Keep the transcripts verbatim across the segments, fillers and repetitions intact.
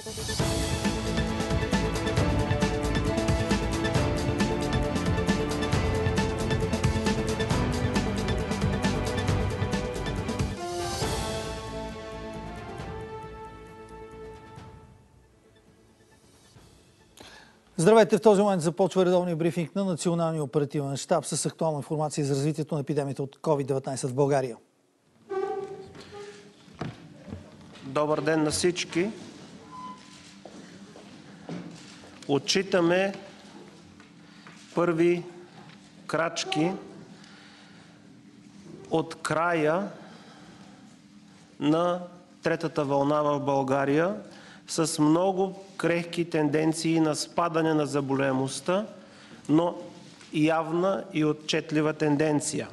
Здравейте! В този момент започва редовния брифинг на Националния оперативен щаб с актуална информация за развитието на епидемията от ковид деветнайсет в България. Добър ден на всички! Отчитаме първи крачки от края на третата вълна в България, с много крехки тенденции на спадане на заболеваемостта, но явна и отчетлива тенденция.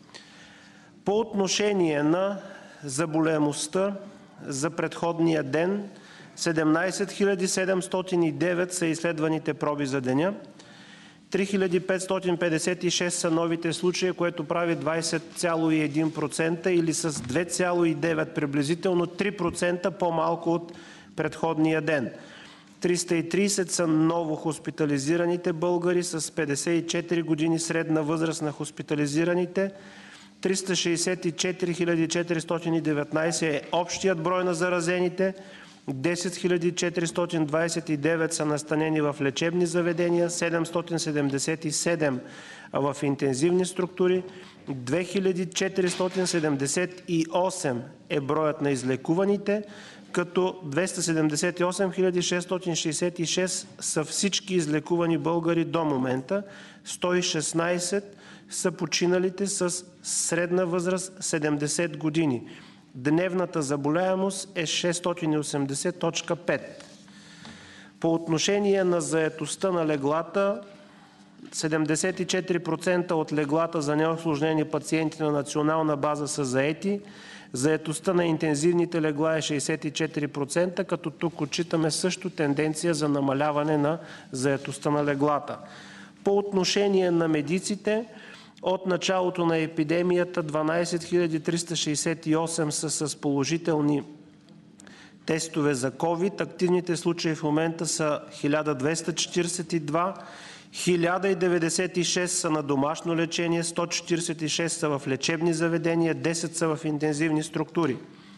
По отношение на заболеваемостта за предходния ден, седемнайсет хиляди седемстотин и девет са изследваните проби за деня, три хиляди петстотин петдесет и шест са новите случаи, което прави двайсет цяло и едно процента или с две цяло и девет, приблизително три процента по-малко от предходния ден. триста и трийсет са ново хоспитализираните българи с петдесет и четири години средна възраст на хоспитализираните. триста шейсет и четири хиляди четиристотин и деветнайсет е общият брой на заразените. десет хиляди четиристотин двайсет и девет са настанени в лечебни заведения, седемстотин седемдесет и седем в интензивни структури, две хиляди четиристотин седемдесет и осем е броят на излекуваните, като двеста седемдесет и осем хиляди шестстотин шейсет и шест са всички излекувани българи до момента, сто и шестнайсет са починалите с средна възраст седемдесет години. Дневната заболяемост е шестстотин и осемдесет цяло пет. По отношение на заетостта на леглата, седемдесет и четири процента от леглата за неусложнени пациенти на национална база са заети. Заетостта на интензивните легла е шейсет и четири процента, като тук отчитаме също тенденция за намаляване на заетостта на леглата. По отношение на медиците, от началото на епидемията дванайсет хиляди триста шейсет и осем са с положителни тестове за ковид. Активните случаи в момента са хиляда двеста четирийсет и два, хиляда деветдесет и шест са на домашно лечение, сто четирийсет и шест са в лечебни заведения, десет са в интензивни структури.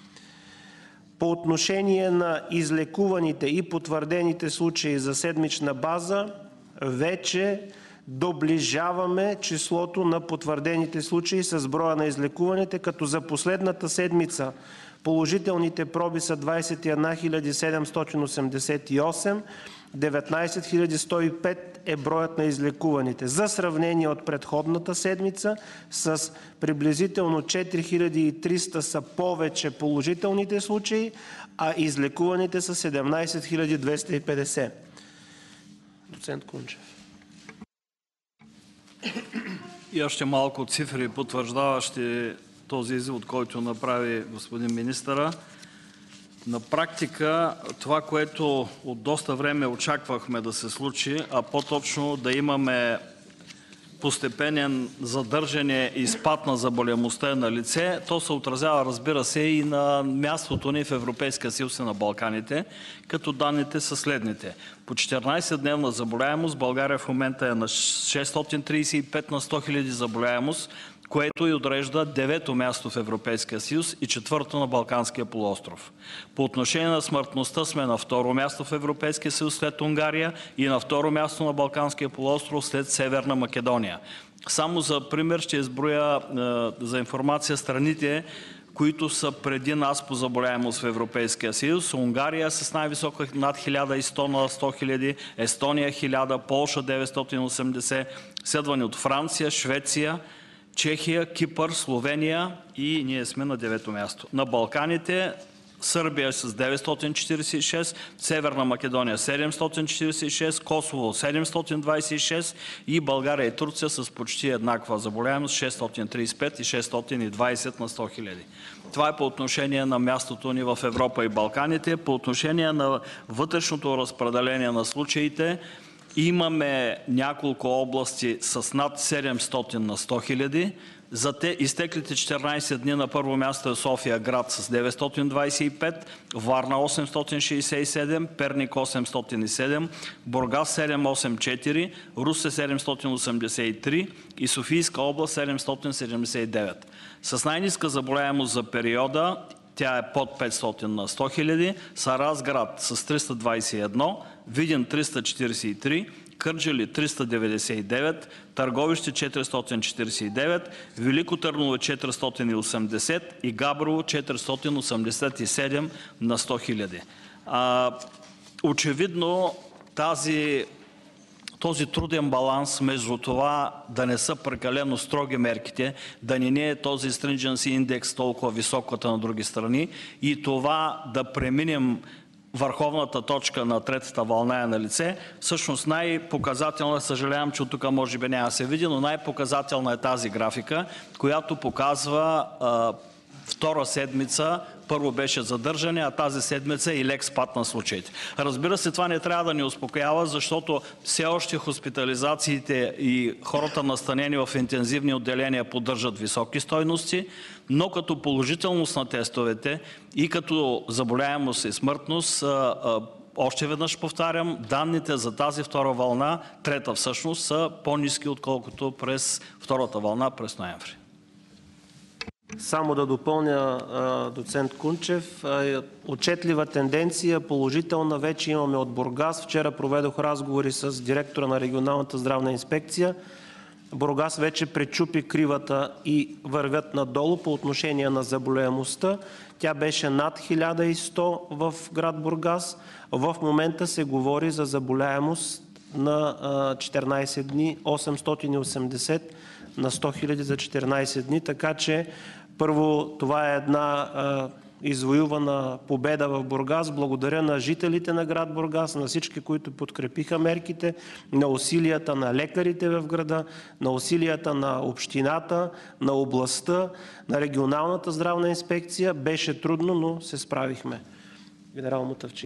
По отношение на излекуваните и потвърдените случаи за седмична база, вече доближаваме числото на потвърдените случаи с броя на излекуваните, като за последната седмица положителните проби са двайсет и една хиляди седемстотин осемдесет и осем, деветнайсет хиляди сто и пет е броят на излекуваните. За сравнение от предходната седмица с приблизително четири хиляди и триста са повече положителните случаи, а излекуваните са седемнайсет хиляди двеста и петдесет. Доцент Кунчев. И още малко цифри, потвърждаващи този извод, който направи господин министъра. На практика това, което от доста време очаквахме да се случи, а по-точно да имаме постепенен задържане и спад на заболеваемостта на лице, то се отразява, разбира се, и на мястото ни в Европейския съюз и на Балканите, като данните са следните. По четиринайсетдневна заболеваемост България в момента е на шестстотин трийсет и пет на сто хиляди заболеваемост, което и отрежда девето място в Европейския съюз и четвърто на Балканския полуостров. По отношение на смъртността сме на второ място в Европейския съюз след Унгария и на второ място на Балканския полуостров след Северна Македония. Само за пример ще изброя е, за информация страните, които са преди нас по заболеваемост в Европейския съюз. Унгария с най-висока над хиляда и сто на сто хиляди, Естония хиляда, Полша деветстотин и осемдесет, следвани от Франция, Швеция, Чехия, Кипър, Словения и ние сме на девето място. На Балканите Сърбия с деветстотин четирийсет и шест, Северна Македония седемстотин четирийсет и шест, Косово седемстотин двайсет и шест и България и Турция с почти еднаква заболеваемост шестстотин трийсет и пет и шестстотин и двайсет на сто хиляди. Това е по отношение на мястото ни в Европа и Балканите. По отношение на вътрешното разпределение на случаите, Имаме няколко области с над седемстотин на сто хиляди. За те изтеклите четиринайсет дни на първо място е София град с деветстотин двайсет и пет, Варна осемстотин шейсет и седем, Перник осемстотин и седем, Бургас седемстотин осемдесет и четири, Русе седемстотин осемдесет и три и Софийска област седемстотин седемдесет и девет. С най-ниска заболеваемост за периода, тя е под петстотин на сто хиляди, са Разград с триста двайсет и едно, Видин триста четирийсет и три, Кърджали триста деветдесет и девет, Търговище четиристотин четирийсет и девет, Велико Търново четиристотин и осемдесет и Габрово четиристотин осемдесет и седем на сто хиляди. Очевидно тази, този труден баланс между това да не са прекалено строги мерките, да не е този stringency индекс толкова високата на други страни и това да преминем върховната точка на третата вълна е на лице. Всъщност най-показателна, съжалявам, че от тук може би няма да се види, но най-показателна е тази графика, която показва а, втора седмица, първо беше задържане, а тази седмица и лек спад на случаите. Разбира се, това не трябва да ни успокоява, защото все още хоспитализациите и хората настанени в интензивни отделения поддържат високи стойности, но като положителност на тестовете и като заболяемост и смъртност, още веднъж повтарям, данните за тази втора вълна, трета всъщност, са по-ниски, отколкото през втората вълна през ноември. Само да допълня, доцент Кунчев, отчетлива тенденция, положителна, вече имаме от Бургас. Вчера проведох разговори с директора на регионалната здравна инспекция. Бургас вече пречупи кривата и вървят надолу по отношение на заболеваемостта. Тя беше над хиляда и сто в град Бургас. В момента се говори за заболеваемост на четиринайсет дни, осемстотин и осемдесет на сто хиляди за четиринайсет дни, така че първо това е една а, извоювана победа в Бургас. Благодаря на жителите на град Бургас, на всички, които подкрепиха мерките, на усилията на лекарите в града, на усилията на общината, на областта, на регионалната здравна инспекция. Беше трудно, но се справихме. Генерал Мутафчиев.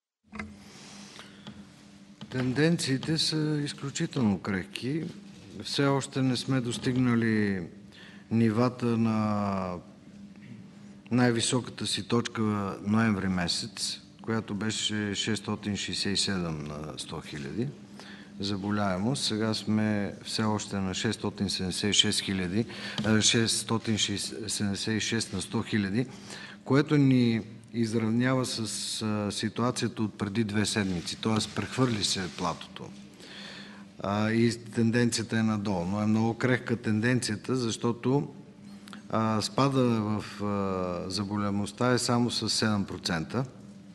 Тенденциите са изключително крехки. Все още не сме достигнали нивата на най-високата си точка ноември месец, която беше шестстотин шейсет и седем на сто хиляди заболяемост. Сега сме все още на шестстотин седемдесет и шест хиляди, шестстотин седемдесет и шест на сто хиляди, което ни изравнява с ситуацията от преди две седмици, т.е. прехвърли се платото. И тенденцията е надолу. Но е много крехка тенденцията, защото а, спада в а, заболяемостта е само с седем процента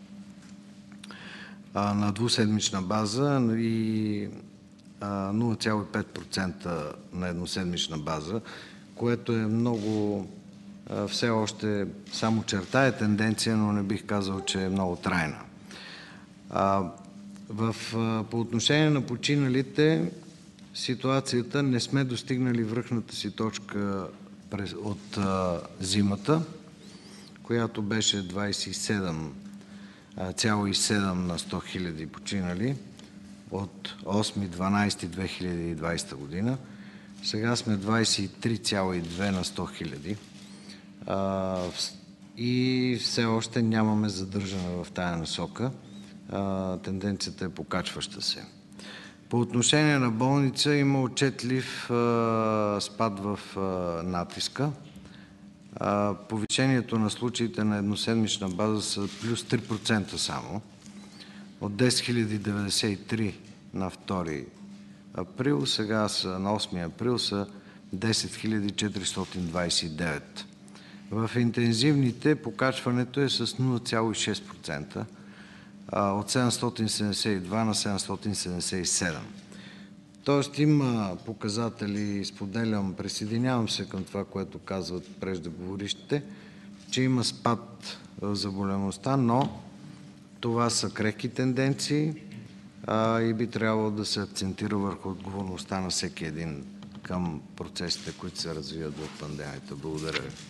а, на двуседмична база и а, нула цяло и пет процента на едноседмична база, което е много а, все още само чертае тенденция, но не бих казал, че е много трайна. А, В, по отношение на починалите, ситуацията не сме достигнали връхната си точка през, от а, зимата, която беше двайсет и седем цяло и седем на сто хиляди починали от осми дванайсети две хиляди и двайсета година. Сега сме двайсет и три цяло и две на сто хиляди а, и все още нямаме задържане в тая насока. Тенденцията е покачваща се. По отношение на болница има отчетлив а, спад в а, натиска. А, повишението на случаите на едноседмична база са плюс три процента само. От десет хиляди деветдесет и три на втори април, сега са, на осми април са десет хиляди четиристотин двайсет и девет. В интензивните покачването е с нула цяло и шест процента. От седемстотин седемдесет и два на седемстотин седемдесет и седем. Тоест има показатели, споделям, присъединявам се към това, което казват преждеговорищите, че има спад в заболеваемостта, но това са крехки тенденции а, и би трябвало да се акцентира върху отговорността на всеки един към процесите, които се развиват в пандемията. Благодаря ви.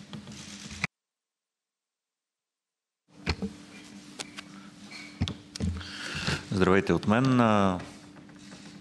Здравейте от мен.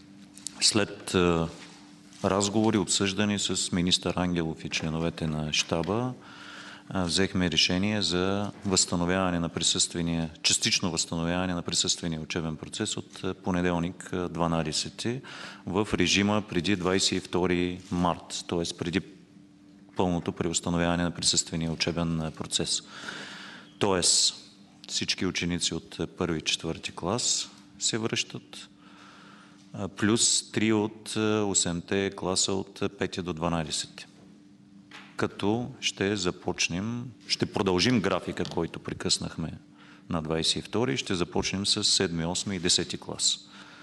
След разговори, обсъждани с министър Ангелов и членовете на щаба, взехме решение за възстановяване на присъствения, частично възстановяване на присъствения учебен процес от понеделник дванадесети в режима преди двадесет и втори март, т.е. преди пълното преустановяване на присъствения учебен процес. Тоест всички ученици от първи и четвърти клас се връщат, плюс три от осемте класа от пети до дванадесети. Като ще започнем, ще продължим графика, който прекъснахме на двадесет и втори, и ще започнем с седми, осми и десети клас.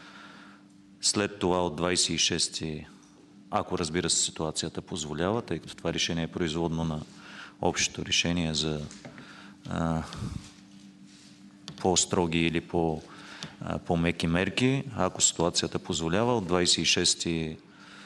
След това от двадесет и шести, ако разбира се ситуацията позволява, тъй като това решение е производно на общото решение за а, по-строги или по, а, по-меки мерки, ако ситуацията позволява, от двадесет и шести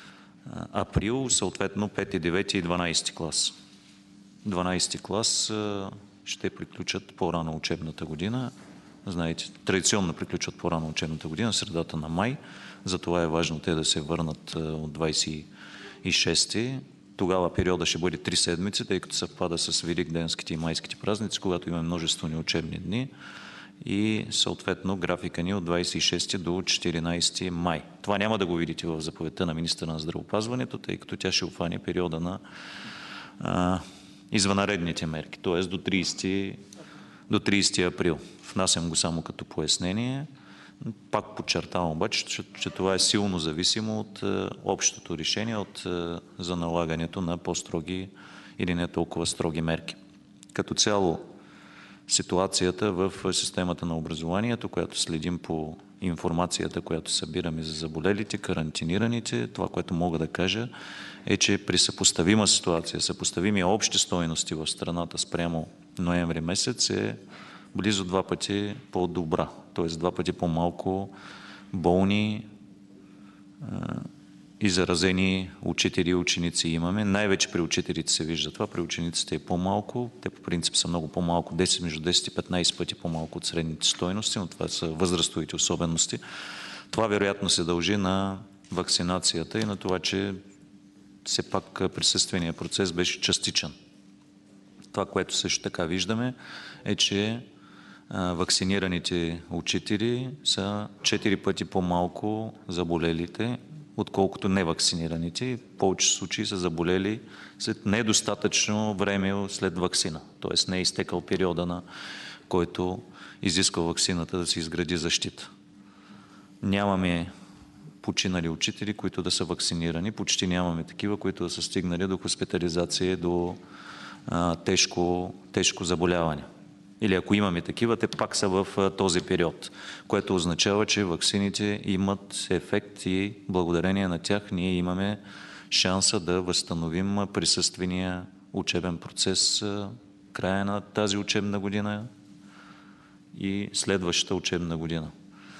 април, съответно пети, девети и дванадесети клас. дванадесети клас ще приключат по-рано учебната година. Знаете, традиционно приключват по-рано учебната година, средата на май. Затова е важно те да се върнат от двадесет и шести. Тогава периода ще бъде три седмици, тъй като съвпада с великденските и майските празници, когато има множествени учебни дни. И съответно графика ни от двадесет и шести до четиринадесети май. Това няма да го видите в заповедта на министъра на здравеопазването, тъй като тя ще обхване периода на а, извънредните мерки, т.е. до тридесети, до тридесети април. Внасям го само като пояснение. Пак подчертавам обаче, че, че това е силно зависимо от а, общото решение от, а, за налагането на по-строги или не толкова строги мерки. Като цяло, ситуацията в системата на образованието, която следим по информацията, която събираме за заболелите, карантинираните, това, което мога да кажа, е, че при съпоставима ситуация, съпоставими общи стойности в страната спрямо ноември месец е близо два пъти по-добра, т.е. два пъти по-малко болни и заразени учители и ученици имаме. Най-вече при учителите се вижда това, при учениците е по-малко. Те по принцип са много по-малко, десет, между десет и петнадесет пъти по-малко от средните стойности, но това са възрастовите особености. Това вероятно се дължи на вакцинацията и на това, че все пак присъственият процес беше частичен. Това, което също така виждаме, е, че вакцинираните учители са четири пъти по-малко заболелите, отколкото невакцинираните. В повече случаи са заболели след недостатъчно време след вакцина. Т.е. не е изтекал периода, на който изисква вакцината да се изгради защита. Нямаме починали учители, които да са вакцинирани. Почти нямаме такива, които да са стигнали до хоспитализация, до а, тежко, тежко заболяване. Или ако имаме такива, те пак са в този период, което означава, че ваксините имат ефект и благодарение на тях ние имаме шанса да възстановим присъствения учебен процес края на тази учебна година и следващата учебна година.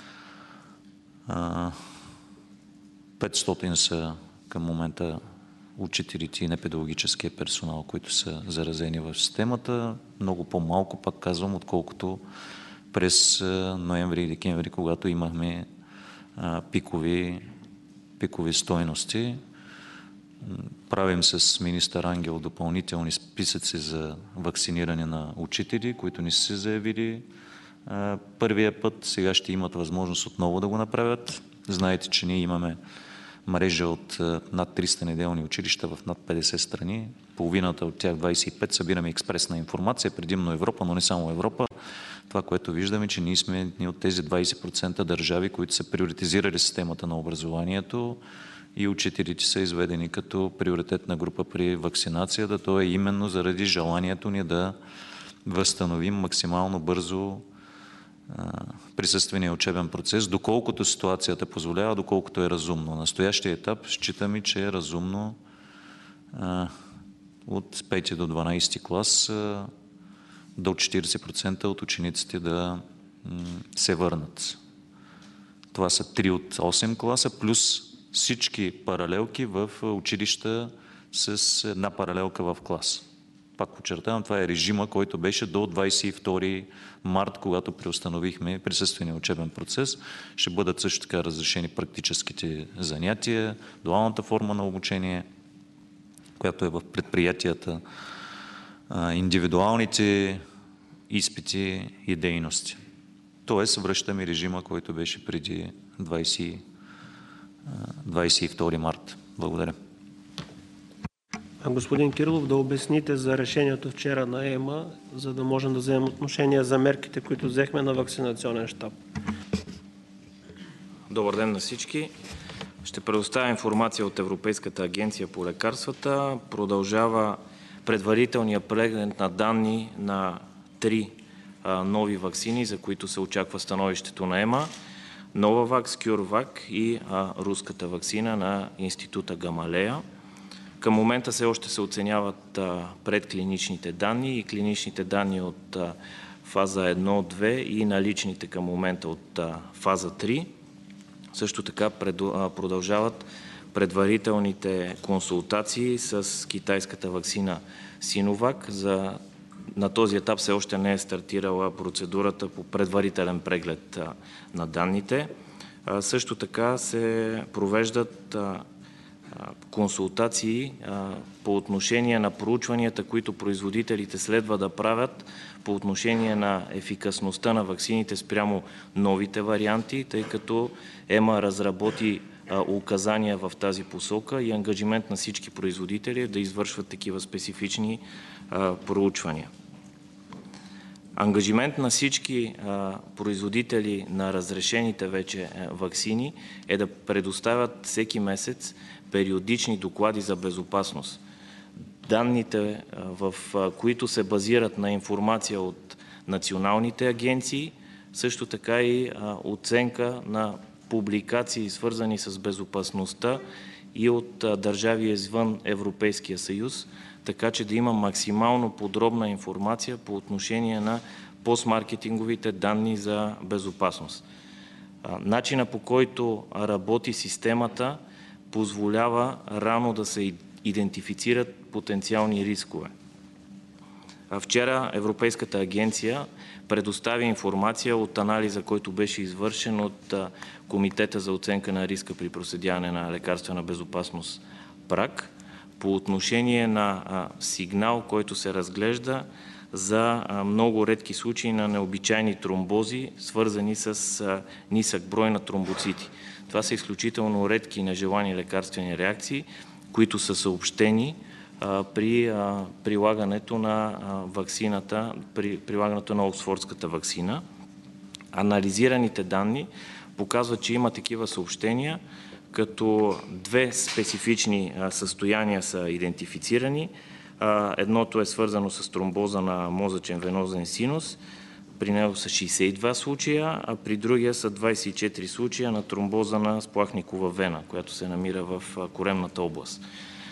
петстотин са към момента учителите и непедагогическия персонал, които са заразени в системата. Много по-малко, пак казвам, отколкото през ноември и декември, когато имахме пикови, пикови стойности. Правим с министър Ангел допълнителни списъци за вакциниране на учители, които не са се заявили първия път. Сега ще имат възможност отново да го направят. Знаете, че ние имаме мрежа от над триста неделни училища в над петдесет страни. Половината от тях, двадесет и пет, събираме експресна информация, предимно Европа, но не само Европа. Това, което виждаме, че ние сме едни от тези двадесет процента държави, които са приоритизирали системата на образованието и учителите са изведени като приоритетна група при вакцинацията. То е именно заради желанието ни да възстановим максимално бързо присъствения учебен процес, доколкото ситуацията позволява, доколкото е разумно. На настоящия етап считаме, че е разумно а, от пети до дванадесети клас а, до четиридесет процента от учениците да м, се върнат. Това са три от осем класа, плюс всички паралелки в училища с една паралелка в клас. пак подчертавам, това е режима, който беше до двадесет и втори март, когато преустановихме присъствения учебен процес. Ще бъдат също така разрешени практическите занятия, дуалната форма на обучение, която е в предприятията, индивидуалните изпити и дейности. Тоест връщаме режима, който беше преди двадесет и втори март. Благодаря. Господин Кирилов, да обясните за решението вчера на ЕМА, за да можем да вземем отношение за мерките, които взехме на вакцинационен щаб. Добър ден на всички. Ще предоставя информация от Европейската агенция по лекарствата. Продължава предварителния преглед на данни на три а, нови ваксини, за които се очаква становището на ЕМА. Новавакс, Кюрвак и а, руската ваксина на Института Гамалея. Към момента все още се оценяват а, предклиничните данни и клиничните данни от а, фаза едно две и наличните към момента от а, фаза три. Също така пред, а, продължават предварителните консултации с китайската ваксина Синовак. За, на този етап все още не е стартирала процедурата по предварителен преглед а, на данните. А, също така се провеждат а, консултации а, по отношение на проучванията, които производителите следва да правят по отношение на ефикасността на ваксините спрямо новите варианти, тъй като ЕМА разработи а, указания в тази посока и ангажимент на всички производители е да извършват такива специфични а, проучвания. Ангажимент на всички а, производители на разрешените вече а, ваксини е да предоставят всеки месец периодични доклади за безопасност. Данните, в които се базират на информация от националните агенции, също така и оценка на публикации, свързани с безопасността и от държави извън Европейския съюз, така че да има максимално подробна информация по отношение на постмаркетинговите данни за безопасност. Начина, по който работи системата, позволява рано да се идентифицират потенциални рискове. Вчера Европейската агенция предостави информация от анализа, който беше извършен от Комитета за оценка на риска при проследяване на лекарствена безопасност ПРАК по отношение на сигнал, който се разглежда за много редки случаи на необичайни тромбози, свързани с нисък брой на тромбоцити. Това са изключително редки нежелани лекарствени реакции, които са съобщени а, при а, прилагането на а, ваксината, при прилагането на Оксфордската ваксина. Анализираните данни показват, че има такива съобщения, като две специфични а, състояния са идентифицирани. А, едното е свързано с тромбоза на мозъчен венозен синус. При него са шейсет и два случая, а при другия са двадесет и четири случая на тромбоза на сплахникова вена, която се намира в коремната област.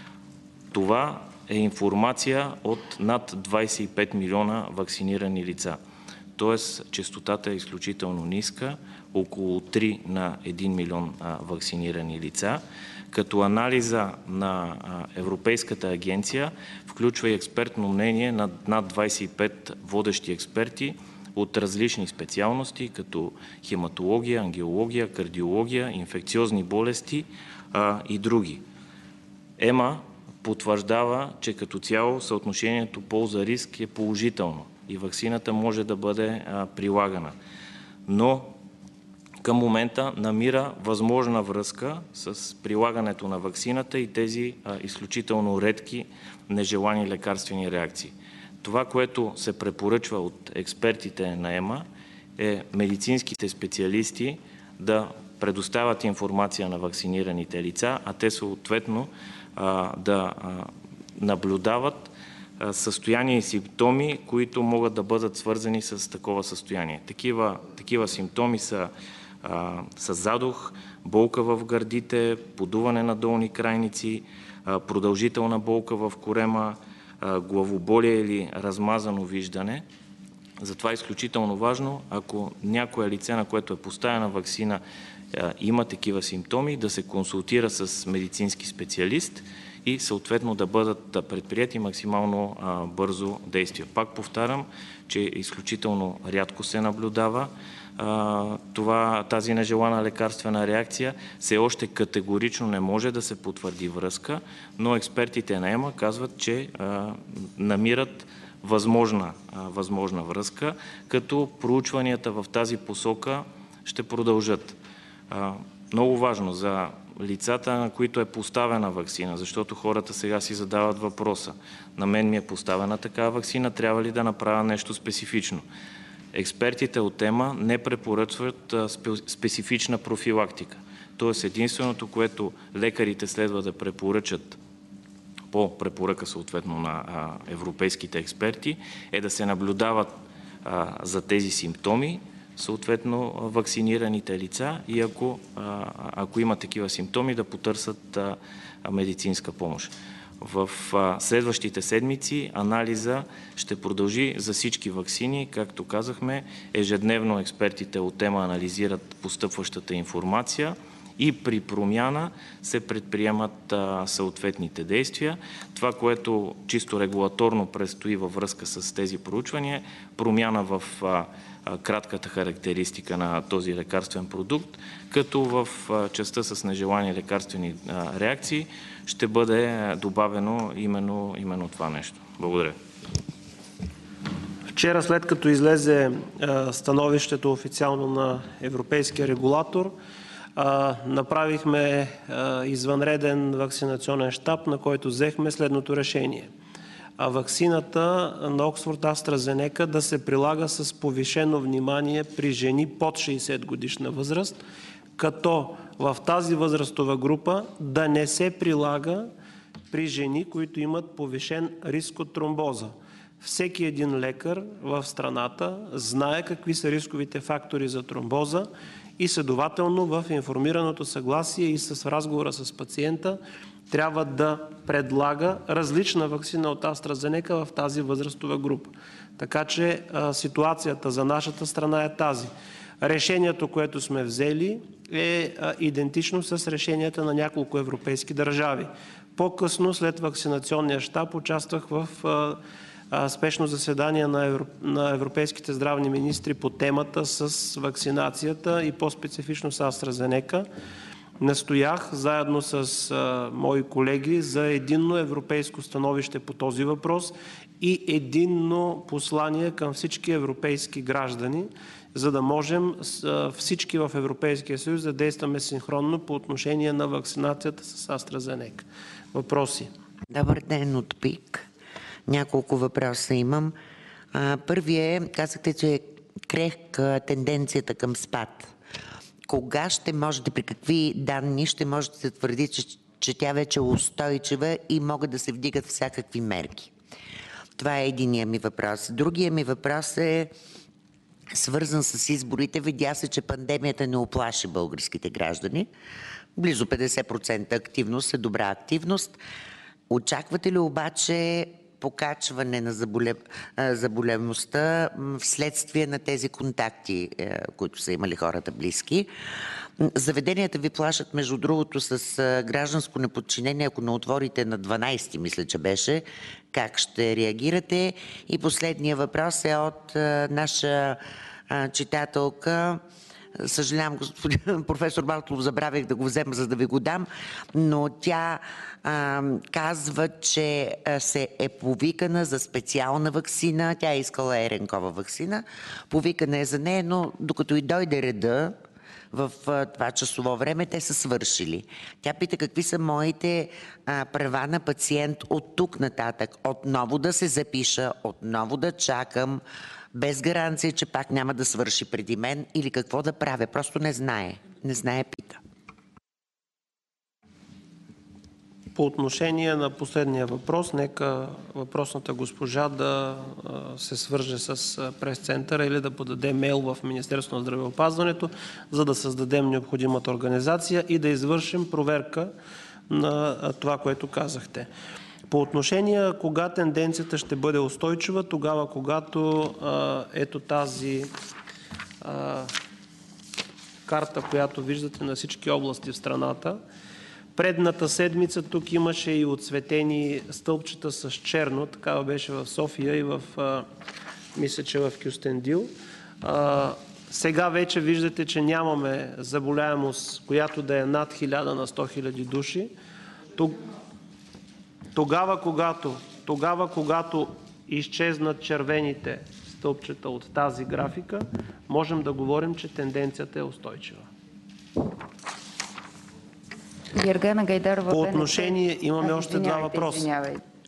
Това е информация от над двадесет и пет милиона вакцинирани лица. Тоест, честотата е изключително ниска, около три на един милион вакцинирани лица, като анализа на Европейската агенция включва и експертно мнение на над двадесет и пет водещи експерти от различни специалности, като хематология, ангиология, кардиология, инфекциозни болести а, и други. ЕМА потвърждава, че като цяло съотношението полза-риск е положително и ваксината може да бъде а, прилагана. Но към момента намира възможна връзка с прилагането на ваксината и тези а, изключително редки нежелани лекарствени реакции. Това, което се препоръчва от експертите на ЕМА, е медицинските специалисти да предоставят информация на вакцинираните лица, а те съответно да наблюдават състояния и симптоми, които могат да бъдат свързани с такова състояние. Такива, такива симптоми са с задух, болка в гърдите, подуване на долни крайници, продължителна болка в корема, главоболие или размазано виждане. Затова е изключително важно, ако някое лице, на което е поставена ваксина, има такива симптоми, да се консултира с медицински специалист и съответно да бъдат предприяти максимално а, бързо действия. Пак повтарям, че изключително рядко се наблюдава а, това, тази нежелана лекарствена реакция. Все още категорично не може да се потвърди връзка, но експертите на ЕМА казват, че а, намират възможна, а, възможна връзка, като проучванията в тази посока ще продължат. А, много важно за лицата, на които е поставена ваксина, защото хората сега си задават въпроса. На мен ми е поставена такава ваксина, трябва ли да направя нещо специфично? Експертите от ЕМА не препоръчват специфична профилактика. Тоест единственото, което лекарите следва да препоръчат по препоръка съответно на европейските експерти, е да се наблюдават за тези симптоми съответно вакцинираните лица и ако, ако има такива симптоми, да потърсят медицинска помощ. В следващите седмици анализа ще продължи за всички ваксини. Както казахме, ежедневно експертите от ЕМА анализират постъпващата информация и при промяна се предприемат съответните действия. Това, което чисто регулаторно предстои във връзка с тези проучвания, промяна в кратката характеристика на този лекарствен продукт, като в частта с нежелани лекарствени реакции ще бъде добавено именно, именно това нещо. Благодаря. Вчера, след като излезе становището официално на европейския регулатор, направихме извънреден вакцинационен щаб, на който взехме следното решение. А ваксината на Оксфорд AstraZeneca да се прилага с повишено внимание при жени под шейсет годишна възраст, като в тази възрастова група да не се прилага при жени, които имат повишен риск от тромбоза. Всеки един лекар в страната знае какви са рисковите фактори за тромбоза и следователно в информираното съгласие и с разговора с пациента трябва да предлага различна ваксина от AstraZeneca в тази възрастова група. Така че а, ситуацията за нашата страна е тази. Решението, което сме взели, е а, идентично с решенията на няколко европейски държави. По-късно, след вакцинационния щаб, участвах в а, а, спешно заседание на, евро... на европейските здравни министри по темата с вакцинацията и по-специфично с AstraZeneca. Настоях заедно с а, мои колеги за единно европейско становище по този въпрос и единно послание към всички европейски граждани, за да можем а, всички в Европейския съюз да действаме синхронно по отношение на вакцинацията с AstraZeneca. Въпроси? Добър ден от ПИК. Няколко въпроса имам. А, първият е, казахте, че е крехка тенденцията към спад. Кога ще можете, при какви данни ще можете да твърдите, че, че тя вече е устойчива и могат да се вдигат всякакви мерки? Това е единия ми въпрос. Другия ми въпрос е свързан с изборите. Видя се, че пандемията не уплаши българските граждани. Близо петдесет процента активност е добра активност. Очаквате ли обаче покачване на заболев... заболевността вследствие на тези контакти, които са имали хората близки? Заведенията ви плашат, между другото, с гражданско неподчинение, ако не отворите на дванайсети, мисля, че беше. Как ще реагирате? И последния въпрос е от наша читателка. Съжалявам, господин професор Балтов, забравих да го взема, за да ви го дам, но тя а, казва, че се е повикана за специална ваксина. Тя е искала еренкова ваксина. Повикана е за нея, но докато и дойде реда в а, това часово време, те са свършили. Тя пита какви са моите а, права на пациент от тук нататък. Отново да се запиша, отново да чакам, без гаранция, че пак няма да свърши преди мен или какво да правя. Просто не знае. Не знае, пита. По отношение на последния въпрос, нека въпросната госпожа да се свърже с прес-центъра или да подаде мейл в Министерството на здравеопазването, за да създадем необходимата организация и да извършим проверка на това, което казахте. По отношение кога тенденцията ще бъде устойчива, тогава когато а, ето тази а, карта, която виждате на всички области в страната, Предната седмица тук имаше и отцветени стълбчета с черно, такава беше в София и в, а, мисля, че в Кюстендил. А, сега вече виждате, че нямаме заболяемост, която да е над хиляда на сто хиляди души. Тогава, когато, тогава, когато изчезнат червените стълбчета от тази графика, можем да говорим, че тенденцията е устойчива. Гергана Гайдарова. По отношение, имаме още два въпроса.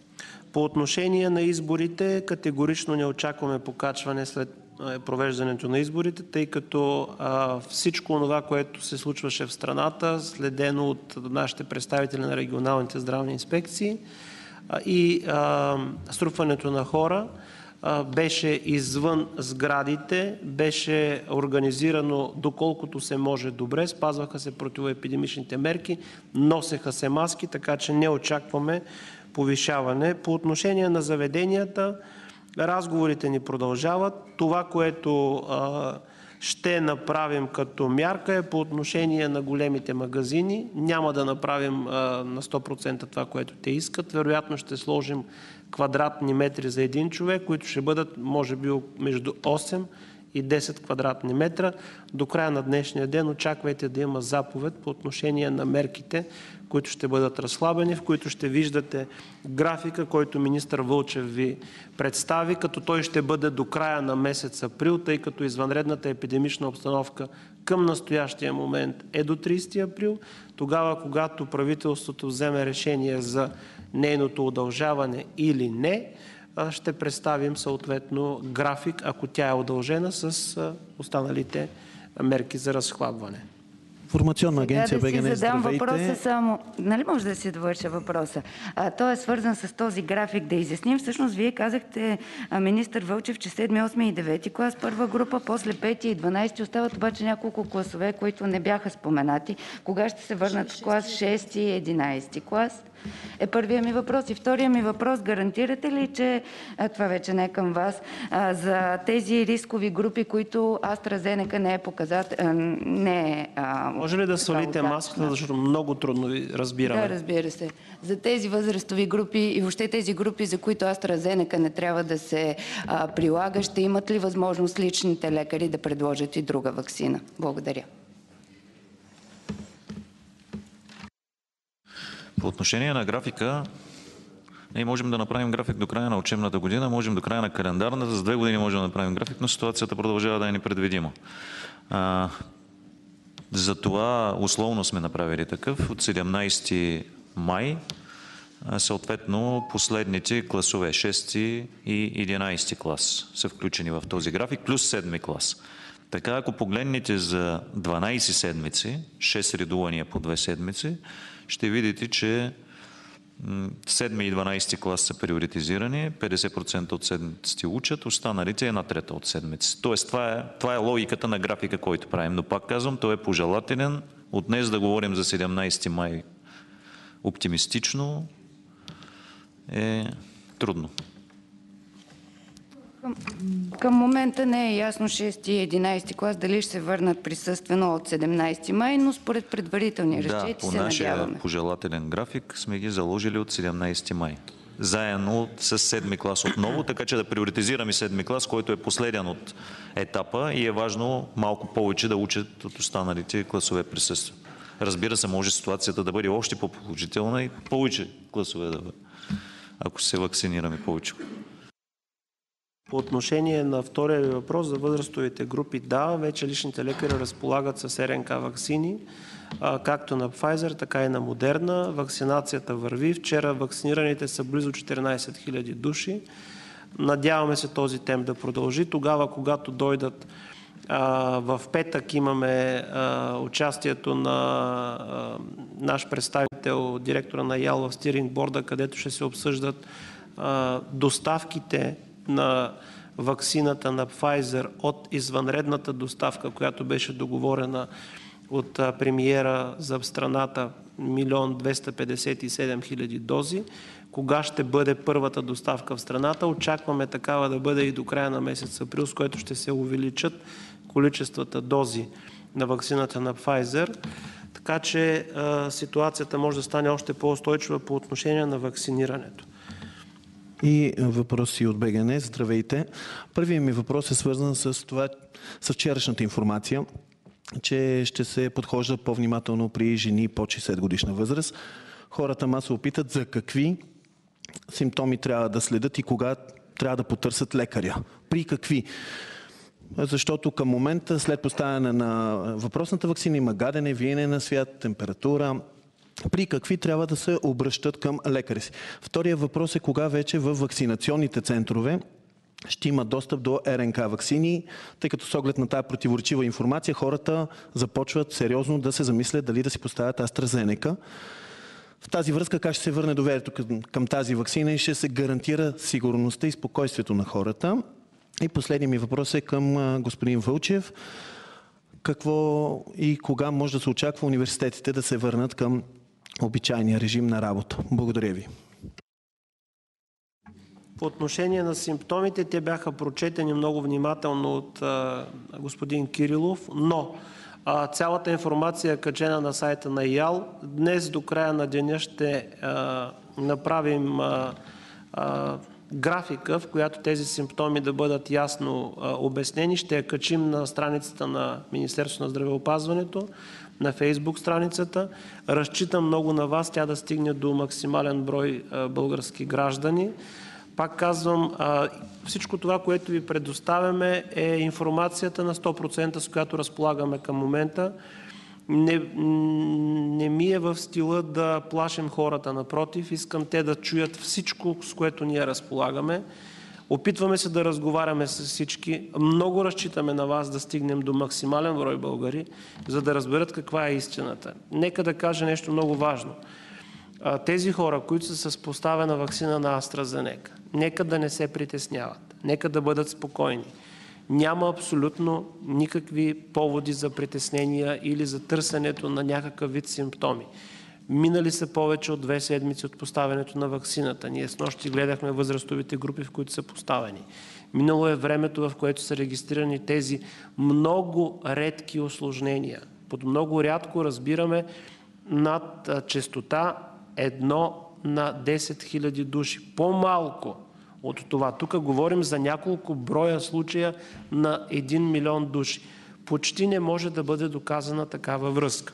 По отношение на изборите, категорично не очакваме покачване след провеждането на изборите, тъй като а, всичко това, което се случваше в страната, следено от нашите представители на регионалните здравни инспекции а, и а, струпването на хора, а, беше извън сградите, беше организирано доколкото се може добре, спазваха се противоепидемичните мерки, носеха се маски, така че не очакваме повишаване. По отношение на заведенията, разговорите ни продължават. Това, което а, ще направим като мярка е по отношение на големите магазини. Няма да направим а, на сто процента това, което те искат. Вероятно ще сложим квадратни метри за един човек, които ще бъдат, може би, между осем и десет квадратни метра. До края на днешния ден очаквайте да има заповед по отношение на мерките, които ще бъдат разслабени, в които ще виждате графика, който министър Вълчев ви представи, като той ще бъде до края на месец април, тъй като извънредната епидемична обстановка към настоящия момент е до тридесети април. Тогава, когато правителството вземе решение за нейното удължаване или не, ще представим съответно график, ако тя е удължена, с останалите мерки за разхлабване. Информационна агенция БГ, да си задам въпроса само. Нали може да си довърша въпроса? А, той е свързан с този график. Да изясним. Всъщност, вие казахте, министър Вълчев, че седми, осми и девети клас първа група, после пети и дванадесети остават обаче няколко класове, които не бяха споменати. Кога ще се върнат в клас шести и единадесети клас? Е първият ми въпрос. И втория ми въпрос, гарантирате ли, че, а, това вече не е към вас, а, за тези рискови групи, които AstraZeneca не е показател, не е... А, може ли да свалите маската, защото много трудно ви разбираме? Да, разбира се. За тези възрастови групи и въобще тези групи, за които AstraZeneca не трябва да се а, прилага, ще имат ли възможност личните лекари да предложат и друга ваксина? Благодаря. По отношение на графика, ние можем да направим график до края на учебната година, можем до края на календарната, за две години можем да направим график, но ситуацията продължава да е непредвидима. А, затова условно сме направили такъв. От седемнадесети май, съответно последните класове, шести и единадесети клас са включени в този график, плюс седми клас. Така, ако погледнете за дванадесет седмици, шест редувания по две седмици, ще видите, че седми и дванадесети клас са приоритизирани, петдесет процента от седмиците учат, останалите една трета от седмици. Тоест, това е, това е логиката на графика, който правим. Но пак казвам, той е пожелателен. От днес да говорим за седемнадесети май оптимистично е трудно. Към, към момента не е ясно шести и единадесети клас дали ще се върнат присъствено от седемнадесети май, но според предварителни разчети се надяваме. Да, по нашия пожелателен график сме ги заложили от седемнадесети май. Заедно с седми клас отново, така че да приоритизираме седми клас, който е последен от етапа и е важно малко повече да учат от останалите класове присъства. Разбира се, може ситуацията да бъде още по-положителна и повече класове да бъде, ако се вакцинираме повече. По отношение на втория въпрос за възрастовите групи, да, вече личните лекари разполагат с РНК ваксини, както на Pfizer, така и на Moderna. Вакцинацията върви. Вчера вакцинираните са близо четиринадесет хиляди души. Надяваме се този темп да продължи. Тогава, когато дойдат в петък, имаме участието на наш представител, директора на ИАЛ в стиринг борда, където ще се обсъждат доставките на ваксината на Pfizer от извънредната доставка, която беше договорена от премиера за страната милион двеста петдесет и седем хиляди дози. Кога ще бъде първата доставка в страната? Очакваме такава да бъде и до края на месец април, с което ще се увеличат количествата дози на ваксината на Pfizer. Така така че а, ситуацията може да стане още по-устойчива по отношение на вакцинирането. И въпроси от БГН. Здравейте. Първият ми въпрос е свързан с това, с вчерашната информация, че ще се подхожда по-внимателно при жени под шейсет годишна възраст. Хората масово питат за какви симптоми трябва да следят и кога трябва да потърсят лекаря. При какви? Защото към момента, след поставяне на въпросната ваксина, има гадене, виене на свят, температура. При какви трябва да се обръщат към лекари си? Втория въпрос е кога вече в вакцинационните центрове ще има достъп до Р Н К ваксини, тъй като с оглед на тази противоречива информация хората започват сериозно да се замислят дали да си поставят AstraZeneca. В тази връзка как ще се върне доверието към, към тази ваксина и ще се гарантира сигурността и спокойствието на хората? И последният ми въпрос е към господин Вълчев. Какво и кога може да се очаква университетите да се върнат към обичайния режим на работа? Благодаря ви. По отношение на симптомите, те бяха прочетени много внимателно от а, господин Кирилов, но а, цялата информация е качена на сайта на ИАЛ. Днес до края на деня ще а, направим а, а, графика, в която тези симптоми да бъдат ясно а, обяснени. Ще я качим на страницата на Министерството на здравеопазването, на Фейсбук страницата. Разчитам много на вас тя да стигне до максимален брой а, български граждани. Пак казвам, всичко това, което ви предоставяме, е информацията на сто процента, с която разполагаме към момента. Не, не ми е в стила да плашим хората, напротив. Искам те да чуят всичко, с което ние разполагаме. Опитваме се да разговаряме с всички. Много разчитаме на вас да стигнем до максимален брой българи, за да разберат каква е истината. Нека да кажа нещо много важно. Тези хора, които са с поставена ваксина на AstraZeneca, нека да не се притесняват, нека да бъдат спокойни. Няма абсолютно никакви поводи за притеснения или за търсенето на някакъв вид симптоми. Минали са повече от две седмици от поставянето на ваксината. Ние снощи гледахме възрастовите групи, в които са поставени. Минало е времето, в което са регистрирани тези много редки усложнения. Под много рядко разбираме над честота едно на десет хиляди души. По-малко от това. Тук говорим за няколко броя случая на един милион души. Почти не може да бъде доказана такава връзка.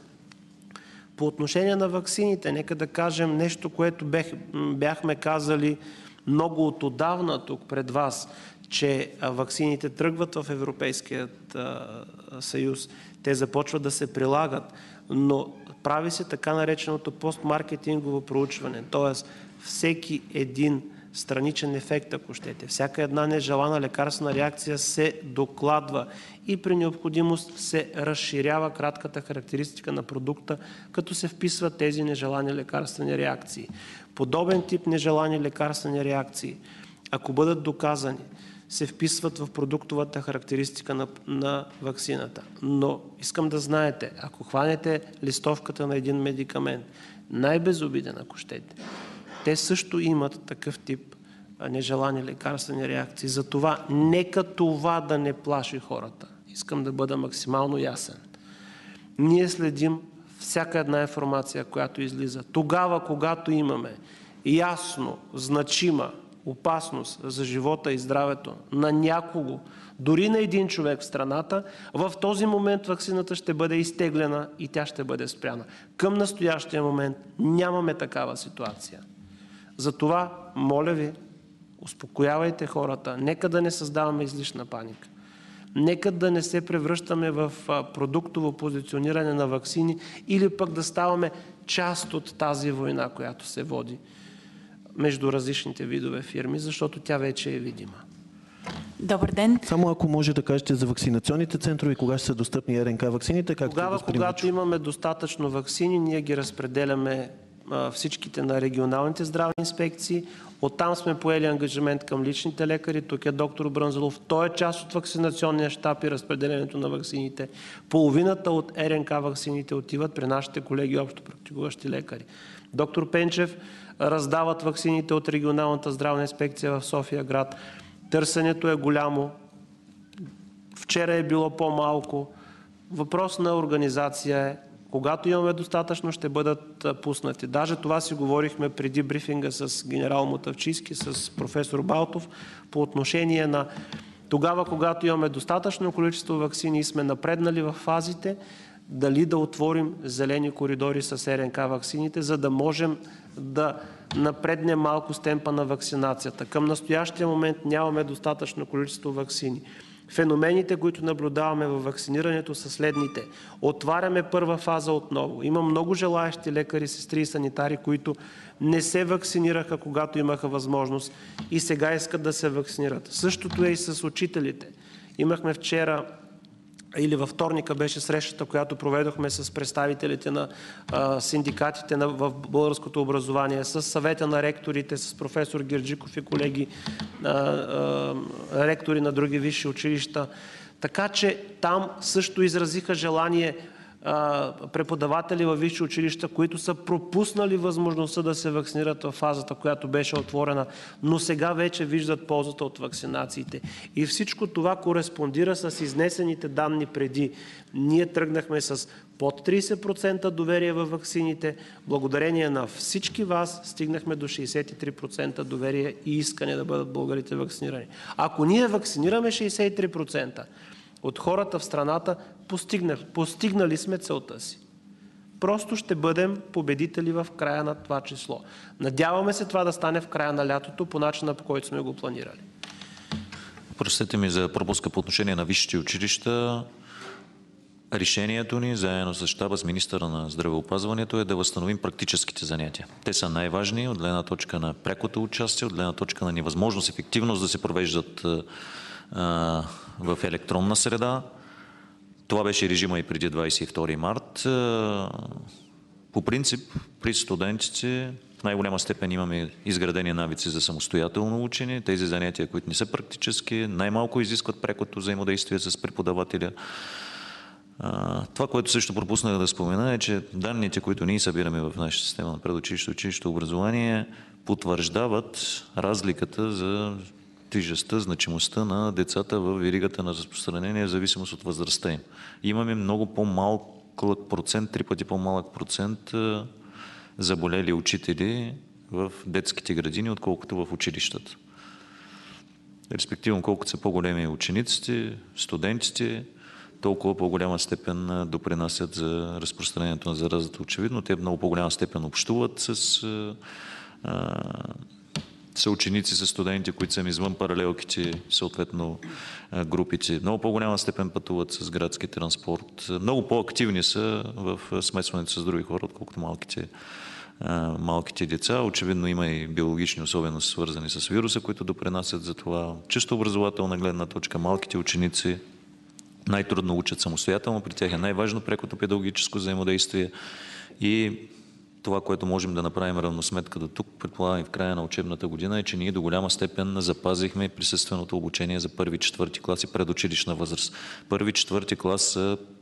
По отношение на ваксините, нека да кажем нещо, което бяхме казали много от отдавна тук пред вас, че ваксините тръгват в Европейският съюз. Те започват да се прилагат, но прави се така нареченото постмаркетингово проучване, т.е. всеки един страничен ефект, ако щете, всяка една нежелана лекарствена реакция се докладва и при необходимост се разширява кратката характеристика на продукта, като се вписват тези нежелани лекарствени реакции. Подобен тип нежелани лекарствени реакции, ако бъдат доказани, се вписват в продуктовата характеристика на, на ваксината. Но искам да знаете, ако хванете листовката на един медикамент, най-безобиден, ако щете, те също имат такъв тип нежелани лекарствени реакции. Затова нека това да не плаши хората. Искам да бъда максимално ясен. Ние следим всяка една информация, която излиза. Тогава, когато имаме ясно, значима опасност за живота и здравето на някого, дори на един човек в страната, в този момент ваксината ще бъде изтеглена и тя ще бъде спряна. Към настоящия момент нямаме такава ситуация. Затова, моля ви, успокоявайте хората, нека да не създаваме излишна паника. Нека да не се превръщаме в продуктово позициониране на ваксини или пък да ставаме част от тази война, която се води между различните видове фирми, защото тя вече е видима. Добър ден. Само ако може да кажете за вакцинационните центрове, кога ще са достъпни Р Н К ваксините? Тогава, когато Вичов. имаме достатъчно ваксини, ние ги разпределяме а, всичките на регионалните здравни инспекции. Оттам сме поели ангажимент към личните лекари. Тук е доктор Брънзалов. Той е част от вакцинационния щаб и разпределението на ваксините. Половината от Р Н К ваксините отиват при нашите колеги общо практикуващи лекари. Доктор Пенчев раздават ваксините от регионалната здравна инспекция в София град. Търсенето е голямо. Вчера е било по-малко. Въпрос на организация е. Когато имаме достатъчно, ще бъдат пуснати. Даже това си говорихме преди брифинга с генерал Мутавчийски, с професор Балтов, по отношение на тогава, когато имаме достатъчно количество ваксини и сме напреднали в фазите, дали да отворим зелени коридори с Р Н К ваксините, за да можем да напреднем малко с темпа на вакцинацията. Към настоящия момент нямаме достатъчно количество ваксини. Феномените, които наблюдаваме във вакцинирането, са следните. Отваряме първа фаза отново. Има много желаещи лекари, сестри и санитари, които не се вакцинираха, когато имаха възможност и сега искат да се вакцинират. Същото е и с учителите. Имахме вчера или във вторника беше срещата, която проведохме с представителите на а, синдикатите на, в българското образование, с съвета на ректорите, с професор Герджиков и колеги а, а, ректори на други висши училища. Така че там също изразиха желание а, преподаватели във висши училища, които са пропуснали възможността да се вакцинират в фазата, която беше отворена, но сега вече виждат ползата от вакцинациите. И всичко това кореспондира с изнесените данни преди. Ние тръгнахме с под трийсет процента доверие във ваксините. Благодарение на всички вас стигнахме до шейсет и три процента доверие и искане да бъдат българите вакцинирани. Ако ние вакцинираме шейсет и три процента от хората в страната, постигнали, постигнали сме целта си. Просто ще бъдем победители в края на това число. Надяваме се това да стане в края на лятото по начина, по който сме го планирали. Простете ми за пропуска по отношение на висшите училища. Решението ни, заедно с щаба, с министъра на здравеопазването, е да възстановим практическите занятия. Те са най-важни от гледна точка на прякото участие, от гледна точка на невъзможност, ефективност да се провеждат а, в електронна среда. Това беше режима и преди двадесет и втори март. По принцип, при студентите в най-голяма степен имаме изградени навици за самостоятелно учене. Тези занятия, които не са практически, най-малко изискват прякото взаимодействие с преподавателя. Това, което също пропуснах да спомена, е, че данните, които ние събираме в нашата система на предучилищно и училищно образование, потвърждават разликата за тежестта, значимостта на децата в веригата на разпространение в зависимост от възрастта им. Имаме много по-малък процент, три пъти по-малък процент заболели учители в детските градини, отколкото в училищата. Респективно, колкото са по-големи учениците, студентите, толкова по-голяма степен допринасят за разпространението на заразата. Очевидно, те в много по-голяма степен общуват с а, са ученици, са студенти, които са извън паралелките, съответно групите. Много по-голяма степен пътуват с градски транспорт. Много по-активни са в смесването с други хора, отколкото малките, малките деца. Очевидно има и биологични особености, свързани с вируса, които допринасят за това. Чисто образователна гледна точка, малките ученици най-трудно учат самостоятелно. При тях е най-важно прекото педагогическо взаимодействие и това, което можем да направим равносметка до тук, предполагам и в края на учебната година, е, че ние до голяма степен запазихме присъственото обучение за първи, четвърти клас и предучилищна възраст. Първи, четвърти клас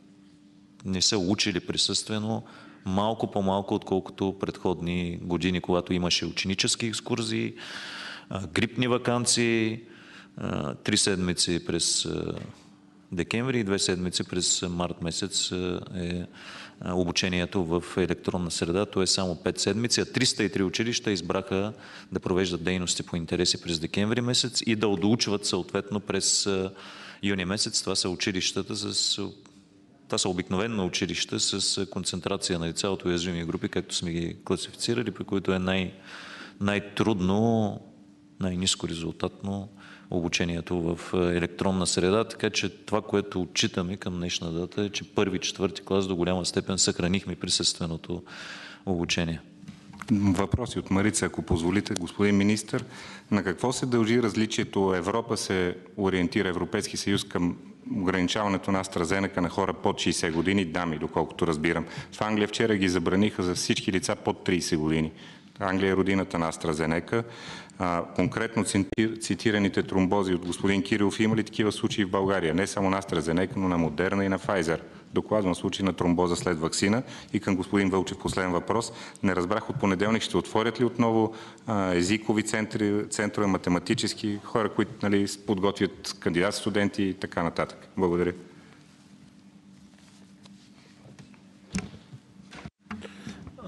не са учили присъствено малко по-малко, отколкото предходни години, когато имаше ученически екскурзии, грипни ваканции, три седмици през декември и две седмици през март месец е обучението в електронна среда. То е само пет седмици, а триста и три училища избраха да провеждат дейности по интереси през декември месец и да доучват съответно през юни месец. Това са училищата с... Това са обикновено училища с концентрация на деца от уязвими групи, както сме ги класифицирали, при които е най- най-трудно, най-ниско резултатно обучението в електронна среда, така че това, което отчитаме към днешна дата е, че първи, четвърти клас до голяма степен съхранихме присъственото обучение. Въпроси от Марица, ако позволите, господин министър. На какво се дължи различието? Европа се ориентира, Европейски съюз, към ограничаването на AstraZeneca на хора под шейсет години, дами, доколкото разбирам. В Англия вчера ги забраниха за всички лица под трийсет години. Англия е родината на AstraZeneca. А, конкретно цитираните тромбози от господин Кирилов, има ли такива случаи в България? Не само на AstraZeneca, но на Moderna и на Pfizer. Докладвам случай на тромбоза след ваксина. И към господин Вълчев последен въпрос. Не разбрах, от понеделник ще отворят ли отново а, езикови центри, центрове, математически, хора, които нали, подготвят кандидат студенти и така нататък. Благодаря.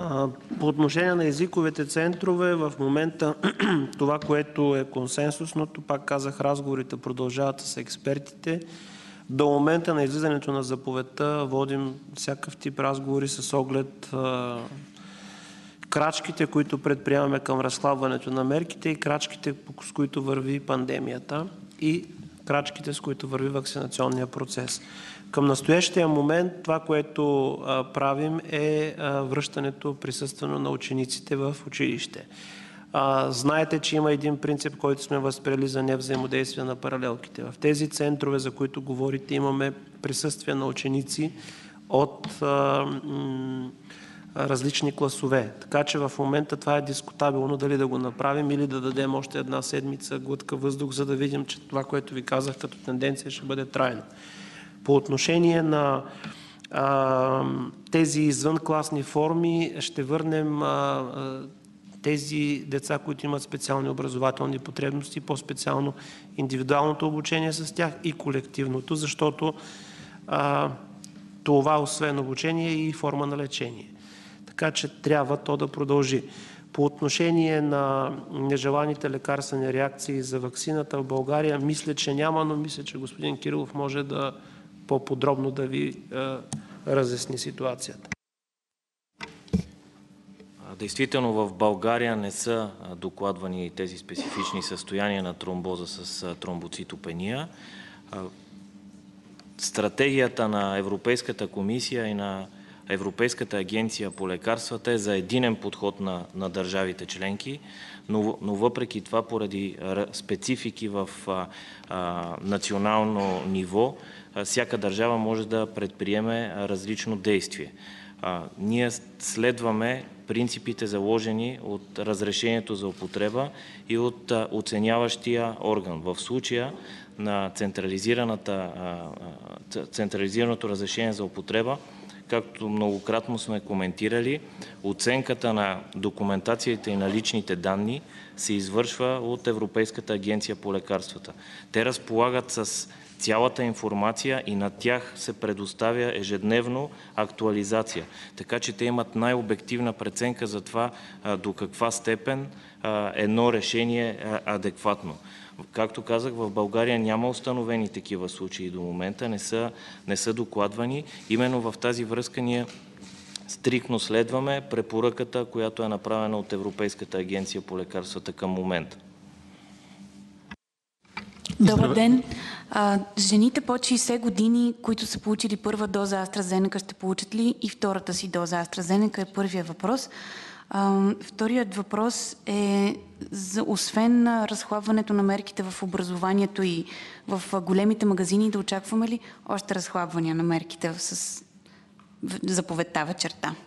По отношение на езиковите центрове, в момента това, което е консенсусното, пак казах, разговорите продължават с експертите. До момента на излизането на заповедта водим всякакъв тип разговори с оглед а, крачките, които предприемаме към разхлабването на мерките и крачките, с които върви пандемията и крачките, с които върви вакцинационния процес. Към настоящия момент това, което а, правим е а, връщането присъствено на учениците в училище. А, знаете, че има един принцип, който сме възприели за невзаимодействие на паралелките. В тези центрове, за които говорите, имаме присъствие на ученици от а, м, различни класове. Така че в момента това е дискутабилно дали да го направим или да дадем още една седмица глътка въздух, за да видим, че това, което ви казах като тенденция, ще бъде трайно. По отношение на а, тези извънкласни форми, ще върнем а, а, тези деца, които имат специални образователни потребности, по-специално индивидуалното обучение с тях и колективното, защото а, това, освен обучение, е и форма на лечение. Така че трябва то да продължи. По отношение на нежеланите лекарствени реакции за ваксината в България, мисля, че няма, но мисля, че господин Кирилов може да по-подробно да ви е, разясни ситуацията. Действително в България не са докладвани тези специфични състояния на тромбоза с тромбоцитопения. Стратегията на Европейската комисия и на Европейската агенция по лекарствата е за единен подход на, на държавите членки, но, но въпреки това, поради специфики в а, а, национално ниво, а, всяка държава може да предприеме различно действие. А, ние следваме принципите, заложени от разрешението за употреба и от а, оценяващия орган. В случая на централизираната, а, централизираното разрешение за употреба, както многократно сме коментирали, оценката на документацията и на личните данни се извършва от Европейската агенция по лекарствата. Те разполагат с цялата информация и на тях се предоставя ежедневно актуализация. Така че те имат най-обективна преценка за това до каква степен едно решение е адекватно. Както казах, в България няма установени такива случаи до момента, не са, не са докладвани. Именно в тази връзка ние стриктно следваме препоръката, която е направена от Европейската агенция по лекарствата към момента. Добър ден! А, жените под шейсет години, които са получили първа доза AstraZeneca, ще получат ли и втората си доза AstraZeneca е първият въпрос. А, вторият въпрос е за, освен разхлабването на мерките в образованието и в големите магазини, да очакваме ли още разхлабвания на мерките с заповедта вечерта?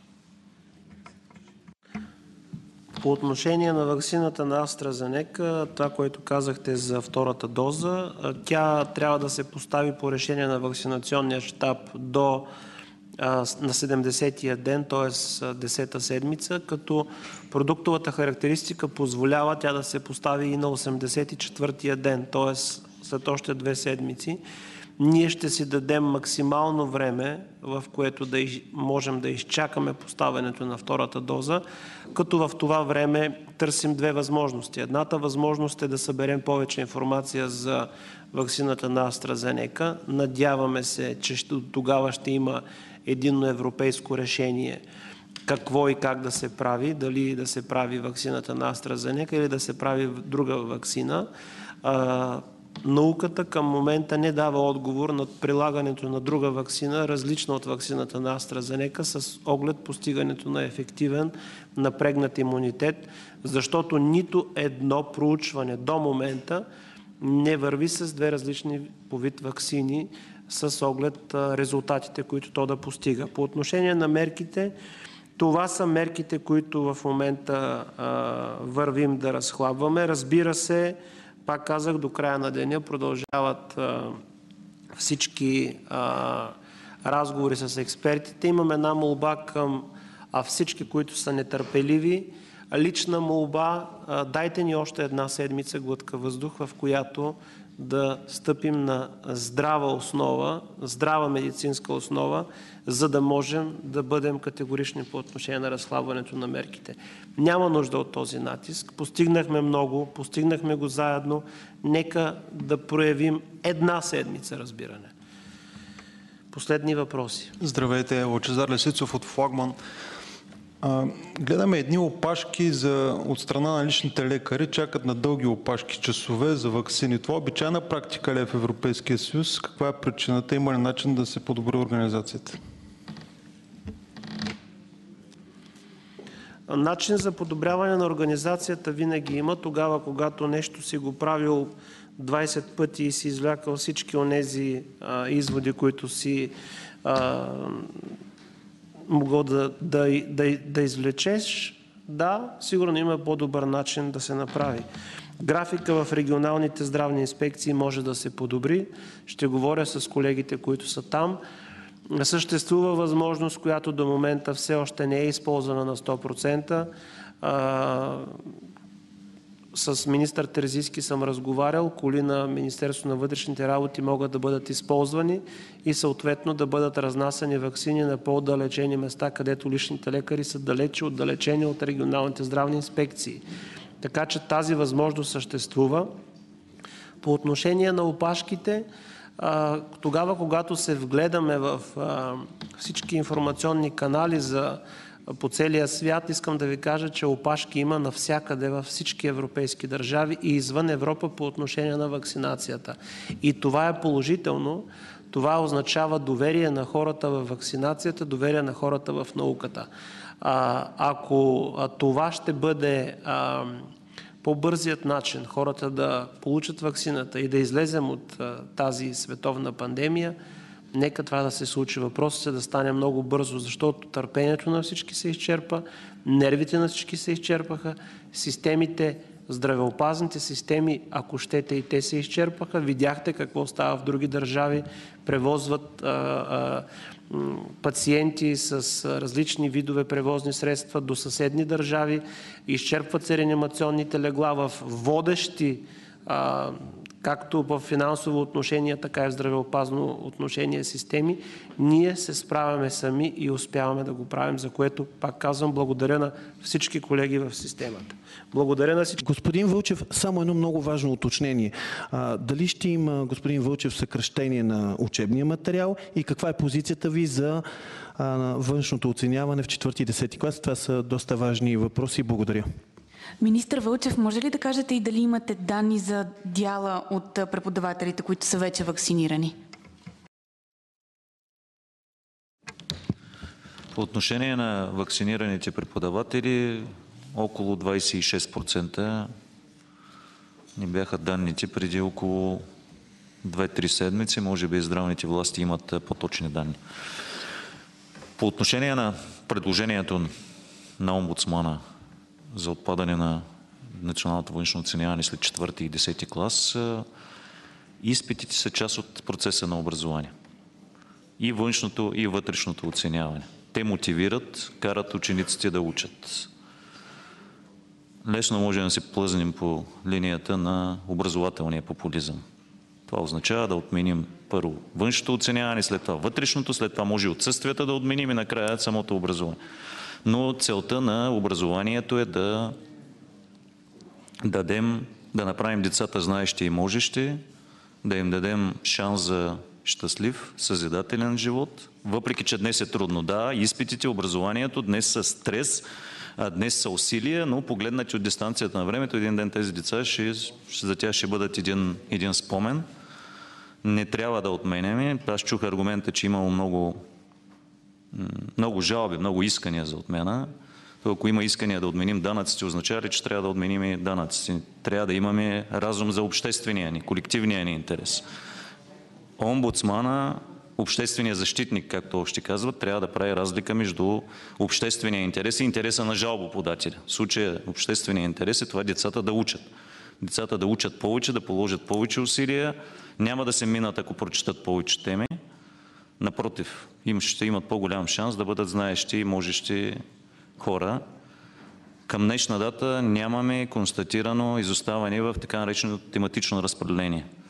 По отношение на ваксината на AstraZeneca, това, което казахте за втората доза, тя трябва да се постави по решение на вакцинационния щаб до на седемдесетия ден, т.е. десета седмица, като продуктовата характеристика позволява тя да се постави и на осемдесет и четвъртия ден, т.е. след още две седмици. Ние ще си дадем максимално време, в което да можем да изчакаме поставянето на втората доза, като в това време търсим две възможности. Едната възможност е да съберем повече информация за ваксината на AstraZeneca. Надяваме се, че тогава ще има единно европейско решение какво и как да се прави, дали да се прави ваксината на AstraZeneca или да се прави друга ваксина. Науката към момента не дава отговор на прилагането на друга ваксина, различна от ваксината на AstraZeneca, с оглед постигането на ефективен напрегнат имунитет, защото нито едно проучване до момента не върви с две различни по вид ваксини с оглед резултатите, които то да постига. По отношение на мерките, това са мерките, които в момента а, вървим да разхлабваме. Разбира се, пак казах, до края на деня продължават а, всички а, разговори с експертите. Имам една молба към а всички, които са нетърпеливи. Лична молба, а, дайте ни още една седмица глътка въздух, в която да стъпим на здрава основа, здрава медицинска основа, за да можем да бъдем категорични по отношение на разхлабването на мерките. Няма нужда от този натиск. Постигнахме много, постигнахме го заедно. Нека да проявим една седмица разбиране. Последни въпроси. Здравейте, Лъчезар Лесицов от Флагман. А, гледаме едни опашки за, от страна на личните лекари, чакат на дълги опашки часове за ваксини. Това обичайна практика ли е в Европейския съюз? Каква е причината? Има ли начин да се подобри организацията? Начин за подобряване на организацията винаги има. Тогава, когато нещо си го правил двайсет пъти и си извлякал всички онези а, изводи, които си а, могъл да, да, да, да извлечеш, да, сигурно има по-добър начин да се направи. Графика в регионалните здравни инспекции може да се подобри. Ще говоря с колегите, които са там. Съществува възможност, която до момента все още не е използвана на сто процента. А, с министър Терзийски съм разговарял. Коли на Министерството на вътрешните работи могат да бъдат използвани и съответно да бъдат разнасяни ваксини на по-отдалечени места, където личните лекари са далече отдалечени от регионалните здравни инспекции. Така че тази възможност съществува. По отношение на опашките, тогава, когато се вгледаме в всички информационни канали за, по целия свят, искам да ви кажа, че опашки има навсякъде във всички европейски държави и извън Европа по отношение на вакцинацията. И това е положително. Това означава доверие на хората в вакцинацията, доверие на хората в науката. А, ако а, това ще бъде а, по-бързият начин хората да получат ваксината и да излезем от а, тази световна пандемия, нека това да се случи. Въпросът е да стане много бързо, защото търпението на всички се изчерпа, нервите на всички се изчерпаха, системите, здравеопазните системи, ако щете, и те се изчерпаха. Видяхте какво става в други държави. Превозват а, а, пациенти с различни видове превозни средства до съседни държави, изчерпват се реанимационните легла в водещи, а, както в финансово отношение, така и в здравеопазно отношение системи. Ние се справяме сами и успяваме да го правим, за което, пак казвам, благодаря на всички колеги в системата. Благодаря на всички. Господин Вълчев, само едно много важно уточнение. А, дали ще има, господин Вълчев, съкращение на учебния материал и каква е позицията ви за а, външното оценяване в четвърти и десети клас? Това са доста важни въпроси. Благодаря. Министър Вълчев, може ли да кажете и дали имате данни за дяла от преподавателите, които са вече вакцинирани? По отношение на вакцинираните преподаватели, около двайсет и шест процента ни бяха данните преди около две-три седмици. Може би здравните власти имат по-точни данни. По отношение на предложението на омбудсмана за отпадане на националното външно оценяване след четвърти и десети клас, изпитите са част от процеса на образование. И външното, и вътрешното оценяване. Те мотивират, карат учениците да учат. Лесно можем да се плъзнем по линията на образователния популизъм. Това означава да отменим първо външното оценяване, след това вътрешното, след това може и отсъствията да отменим и накрая самото образование. Но целта на образованието е да дадем, да направим децата знаещи и можещи, да им дадем шанс за щастлив, съзидателен живот, въпреки че днес е трудно. Да, изпитите, образованието днес са стрес, а днес са усилия, но погледнати от дистанцията на времето, един ден тези деца ще, за тях ще бъдат един, един спомен. Не трябва да отменяме. Аз чух аргумента, че имало много много жалби, много искания за отмяна. То, ако има искания да отменим данъците, означава ли, че трябва да отменим и данъците? Трябва да имаме разум за обществения ни, колективния ни интерес. Омбудсмана, обществения защитник, както още казват, трябва да прави разлика между обществения интерес и интереса на жалбоподателя. В случая обществения интерес е това децата да учат. Децата да учат повече, да положат повече усилия. Няма да се минат, ако прочитат повече теми. Напротив, им ще имат по-голям шанс да бъдат знаещи и можещи хора. Към днешна дата нямаме констатирано изоставане в така нареченото тематично разпределение.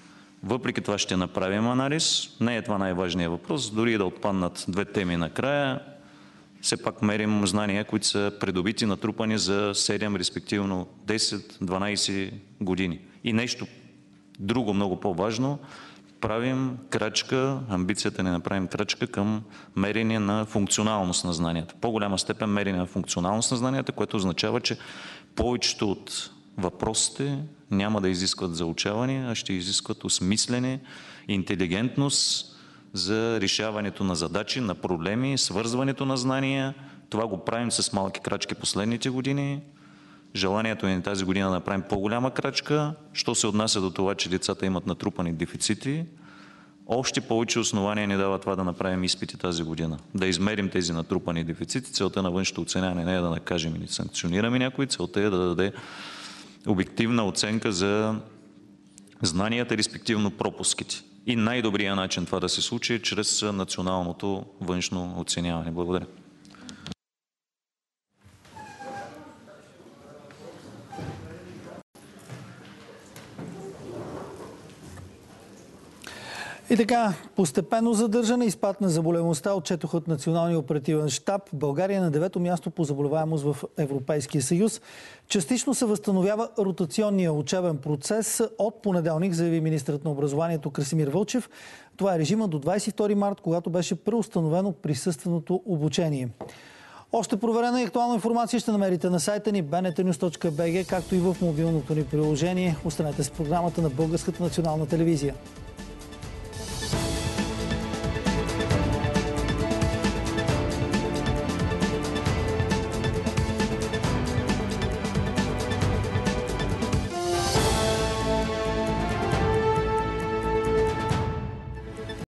Въпреки това ще направим анализ. Не е това най-важният въпрос. Дори да отпаднат две теми накрая, все пак мерим знания, които са придобити, натрупани за седем, респективно десет, дванайсет години. И нещо друго, много по-важно, правим крачка, амбицията ни да направим крачка към мерене на функционалност на знанията. В по-голяма степен мерене на функционалност на знанията, което означава, че повечето от въпросите няма да изискват заучаване, а ще изискват осмислене, интелигентност за решаването на задачи, на проблеми, свързването на знания. Това го правим с малки крачки последните години. Желанието ни тази година да направим по-голяма крачка. Що се отнася до това, че децата имат натрупани дефицити, още повече основания ни дава това да направим изпити тази година. Да измерим тези натрупани дефицити. Целта на външното оценяване не е да накажем или санкционираме някой. Целта е да даде обективна оценка за знанията, респективно пропуските. И най-добрият начин това да се случи е чрез националното външно оценяване. Благодаря. И така, постепенно задържане и спад на заболеваемостта отчетох от Националния оперативен щаб. България е на девето място по заболеваемост в Европейския съюз. Частично се възстановява ротационния учебен процес от понеделник, заяви министърът на образованието Красимир Вълчев. Това е режима до двадесет и втори март, когато беше преустановено присъственото обучение. Още проверена и актуална информация ще намерите на сайта ни би ен ти нюз точка би джи, както и в мобилното ни приложение. Останете с програмата на Българската национална телевизия.